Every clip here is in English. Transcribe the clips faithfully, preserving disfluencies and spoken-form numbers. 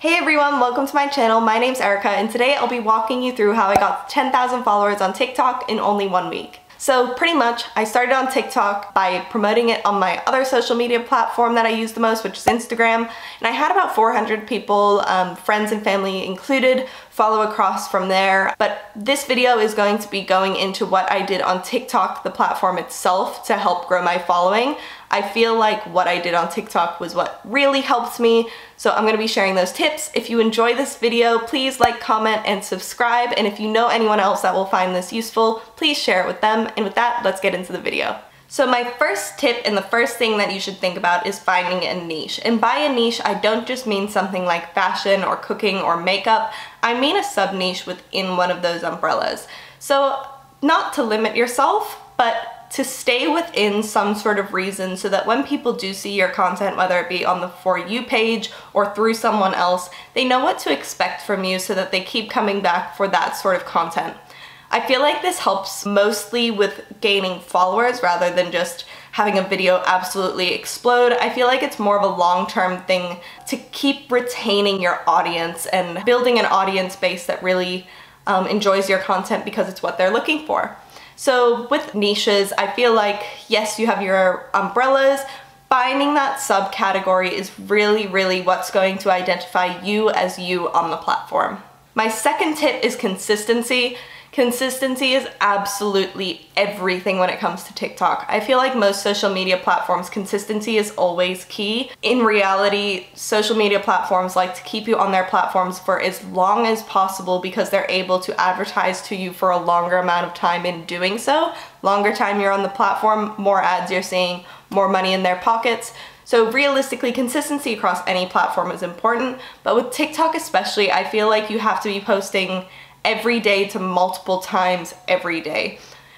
Hey everyone, welcome to my channel. My name's Erica and today I'll be walking you through how I got ten thousand followers on TikTok in only one week. So pretty much, I started on TikTok by promoting it on my other social media platform that I use the most, which is Instagram, and I had about four hundred people, um, friends and family included, follow across from there. But this video is going to be going into what I did on TikTok, the platform itself, to help grow my following. I feel like what I did on TikTok was what really helped me, so I'm going to be sharing those tips. If you enjoy this video, please like, comment, and subscribe, and if you know anyone else that will find this useful, please share it with them. And with that, let's get into the video. So my first tip and the first thing that you should think about is finding a niche. And by a niche, I don't just mean something like fashion or cooking or makeup. I mean a sub-niche within one of those umbrellas. So not to limit yourself, but to stay within some sort of reason so that when people do see your content, whether it be on the For You page or through someone else, they know what to expect from you so that they keep coming back for that sort of content. I feel like this helps mostly with gaining followers rather than just having a video absolutely explode. I feel like it's more of a long-term thing to keep retaining your audience and building an audience base that really um, enjoys your content because it's what they're looking for. So with niches, I feel like, yes, you have your umbrellas. Finding that subcategory is really, really what's going to identify you as you on the platform. My second tip is consistency. Consistency is absolutely everything when it comes to TikTok. I feel like most social media platforms, consistency is always key. In reality, social media platforms like to keep you on their platforms for as long as possible because they're able to advertise to you for a longer amount of time in doing so. Longer time you're on the platform, more ads you're seeing, more money in their pockets. So realistically, consistency across any platform is important, but with TikTok especially, I feel like you have to be posting every day to multiple times every day.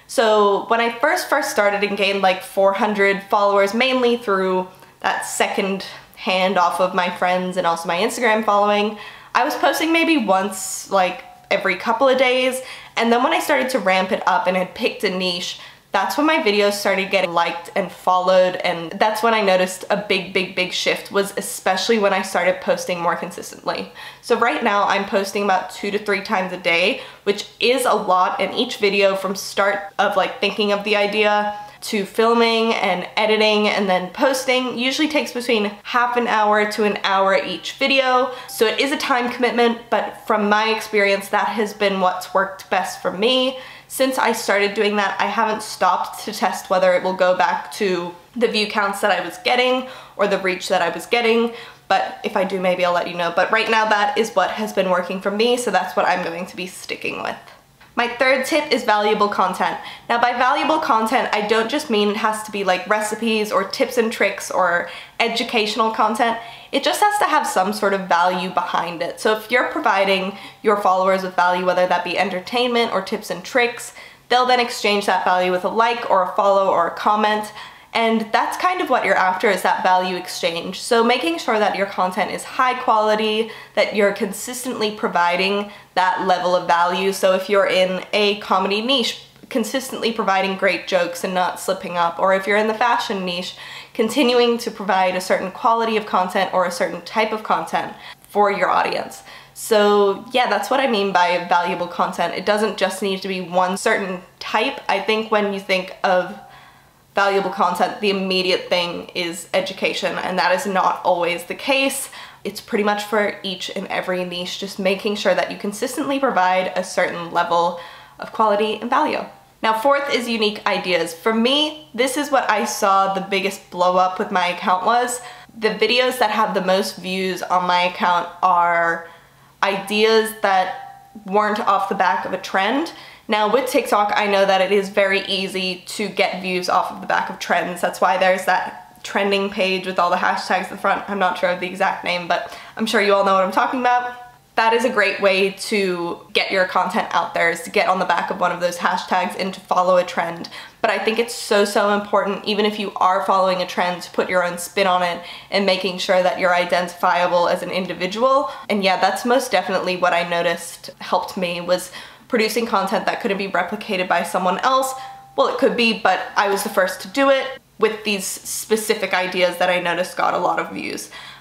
So when I first first started and gained like four hundred followers, mainly through that second hand off of my friends and also my Instagram following, I was posting maybe once like every couple of days. And then when I started to ramp it up and had picked a niche, that's when my videos started getting liked and followed, and that's when I noticed a big, big, big shift, was especially when I started posting more consistently. So right now I'm posting about two to three times a day, which is a lot, and each video from start of like thinking of the idea to filming and editing and then posting usually takes between half an hour to an hour each video. So it is a time commitment, but from my experience, that has been what's worked best for me. Since I started doing that, I haven't stopped to test whether it will go back to the view counts that I was getting or the reach that I was getting, but if I do, maybe I'll let you know. But right now, that is what has been working for me, so that's what I'm going to be sticking with. My third tip is valuable content. Now by valuable content, I don't just mean it has to be like recipes or tips and tricks or educational content. It just has to have some sort of value behind it. So if you're providing your followers with value, whether that be entertainment or tips and tricks, they'll then exchange that value with a like or a follow or a comment. And that's kind of what you're after, is that value exchange. So making sure that your content is high quality, that you're consistently providing that level of value. So if you're in a comedy niche, consistently providing great jokes and not slipping up, or if you're in the fashion niche, continuing to provide a certain quality of content or a certain type of content for your audience. So yeah, that's what I mean by valuable content. It doesn't just need to be one certain type. I think when you think of valuable content, the immediate thing is education, and that is not always the case. It's pretty much for each and every niche, just making sure that you consistently provide a certain level of quality and value. Now fourth is unique ideas. For me, this is what I saw the biggest blow up with my account was. The videos that have the most views on my account are ideas that weren't off the back of a trend. Now with TikTok, I know that it is very easy to get views off of the back of trends. That's why there's that trending page with all the hashtags at the front. I'm not sure of the exact name, but I'm sure you all know what I'm talking about. That is a great way to get your content out there, is to get on the back of one of those hashtags and to follow a trend. But I think it's so, so important, even if you are following a trend, to put your own spin on it and making sure that you're identifiable as an individual. And yeah, that's most definitely what I noticed helped me, was producing content that couldn't be replicated by someone else. Well, it could be, but I was the first to do it with these specific ideas that I noticed got a lot of views.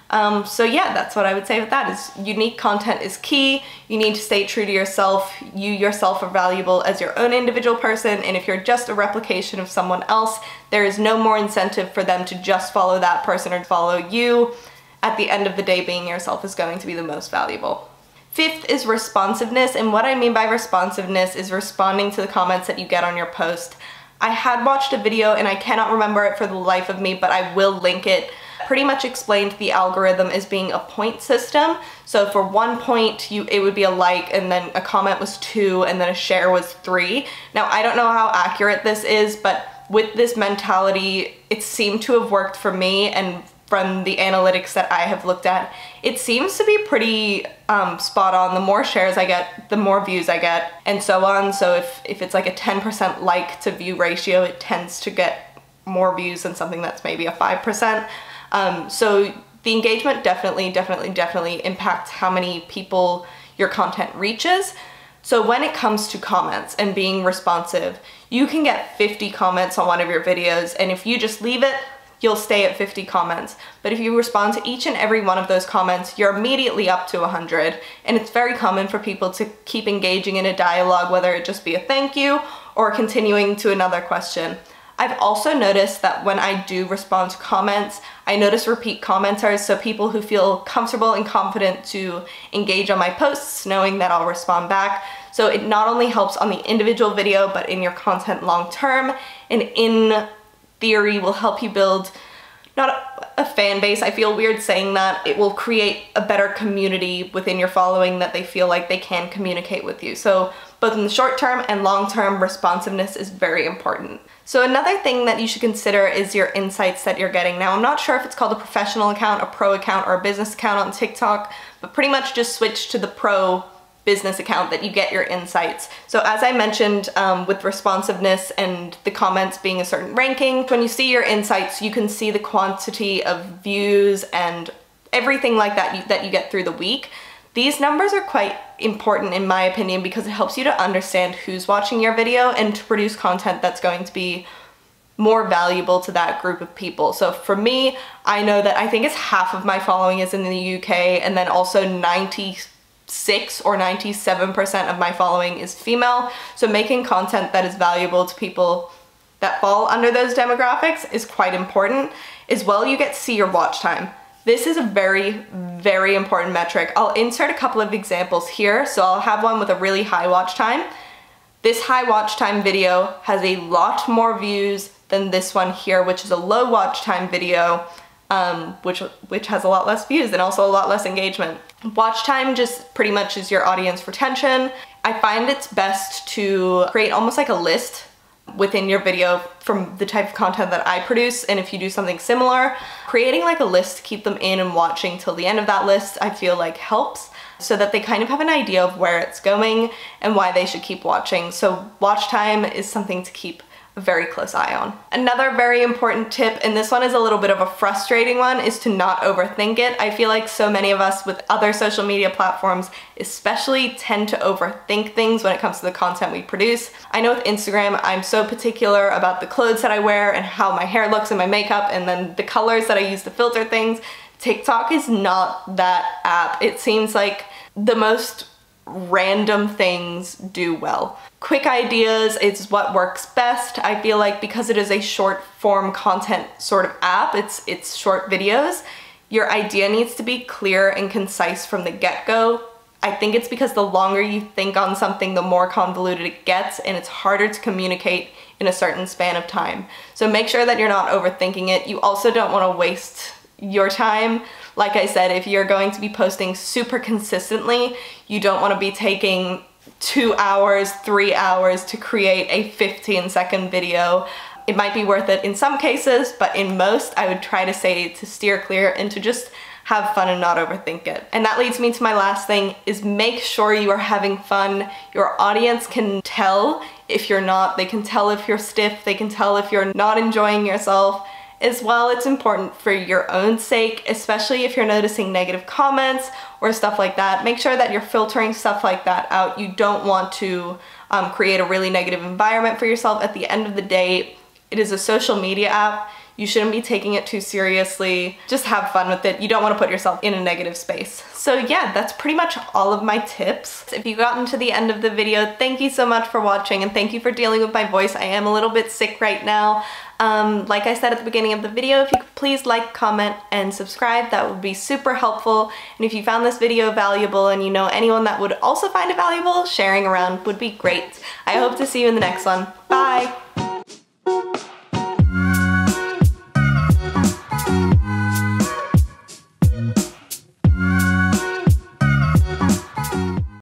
Um, so yeah, that's what I would say with that, is unique content is key. You need to stay true to yourself. You yourself are valuable as your own individual person, and if you're just a replication of someone else, there is no more incentive for them to just follow that person or follow you. At the end of the day, being yourself is going to be the most valuable. Fifth is responsiveness, and what I mean by responsiveness is responding to the comments that you get on your post. I had watched a video, and I cannot remember it for the life of me, but I will link it. Pretty much explained the algorithm as being a point system. So for one point, you it would be a like, and then a comment was two, and then a share was three. Now, I don't know how accurate this is, but with this mentality, it seemed to have worked for me, and from the analytics that I have looked at, it seems to be pretty um, spot on. The more shares I get, the more views I get, and so on. So if, if it's like a ten percent like to view ratio, it tends to get more views than something that's maybe a five percent. Um, so the engagement definitely, definitely, definitely impacts how many people your content reaches. So when it comes to comments and being responsive, you can get fifty comments on one of your videos, and if you just leave it, you'll stay at fifty comments. But if you respond to each and every one of those comments, you're immediately up to one hundred. And it's very common for people to keep engaging in a dialogue, whether it just be a thank you or continuing to another question. I've also noticed that when I do respond to comments, I notice repeat commenters, so people who feel comfortable and confident to engage on my posts, knowing that I'll respond back. So it not only helps on the individual video, but in your content long term, and in theory will help you build not a, a fan base. I feel weird saying that. It will create a better community within your following that they feel like they can communicate with you. So both in the short term and long term, responsiveness is very important. So another thing that you should consider is your insights that you're getting. Now, I'm not sure if it's called a professional account, a pro account, or a business account on TikTok, but pretty much just switch to the pro business account that you get your insights. So as I mentioned, um, with responsiveness and the comments being a certain ranking, when you see your insights, you can see the quantity of views and everything like that you, that you get through the week. These numbers are quite important in my opinion, because it helps you to understand who's watching your video and to produce content that's going to be more valuable to that group of people. So for me, I know that I think it's half of my following is in the U K, and then also ninety-six or ninety-seven percent of my following is female. So making content that is valuable to people that fall under those demographics is quite important. As well, you get to see your watch time. This is a very, very important metric. I'll insert a couple of examples here. So I'll have one with a really high watch time. This high watch time video has a lot more views than this one here, which is a low watch time video, um, which, which has a lot less views and also a lot less engagement. Watch time just pretty much is your audience retention. I find it's best to create almost like a list within your video from the type of content that I produce, and if you do something similar, creating like a list to keep them in and watching till the end of that list, I feel like helps, so that they kind of have an idea of where it's going and why they should keep watching. So watch time is something to keep a very close eye on. Another very important tip, and this one is a little bit of a frustrating one, is to not overthink it. I feel like so many of us with other social media platforms especially tend to overthink things when it comes to the content we produce. I know with Instagram, I'm so particular about the clothes that I wear and how my hair looks and my makeup, and then the colors that I use to filter things. TikTok is not that app. It seems like the most random things do well. Quick ideas is what works best. I feel like because it is a short form content sort of app, it's it's short videos, your idea needs to be clear and concise from the get-go. I think it's because the longer you think on something, the more convoluted it gets, and it's harder to communicate in a certain span of time. So make sure that you're not overthinking it. You also don't want to waste your time. Like I said, if you're going to be posting super consistently, you don't want to be taking two hours, three hours to create a fifteen second video. It might be worth it in some cases, but in most, I would try to say to steer clear and to just have fun and not overthink it. And that leads me to my last thing, is make sure you are having fun. Your audience can tell if you're not. They can tell if you're stiff. They can tell if you're not enjoying yourself. As well, it's important for your own sake, especially if you're noticing negative comments or stuff like that. Make sure that you're filtering stuff like that out. You don't want to um, create a really negative environment for yourself. At the end of the day, it is a social media app. You shouldn't be taking it too seriously. Just have fun with it. You don't want to put yourself in a negative space. So yeah, that's pretty much all of my tips. If you gotten to the end of the video, thank you so much for watching, and thank you for dealing with my voice. I am a little bit sick right now. Um, like I said at the beginning of the video, if you could please like, comment, and subscribe, that would be super helpful. And if you found this video valuable and you know anyone that would also find it valuable, sharing around would be great. I hope to see you in the next one. Bye!